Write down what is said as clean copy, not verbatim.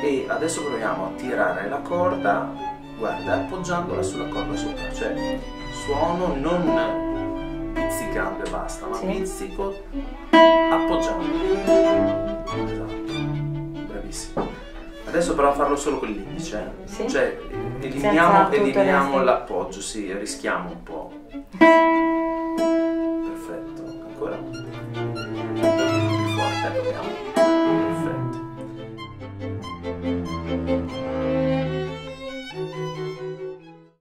E adesso proviamo a tirare la corda, guarda, appoggiandola sulla corda sopra, cioè suono non pizzicando e basta, ma pizzico appoggiando. Esatto, bravissimo. Adesso però farlo solo con l'indice, cioè eliminiamo l'appoggio, sì, rischiamo un po'. Perfetto, ancora. Più forte, proviamo.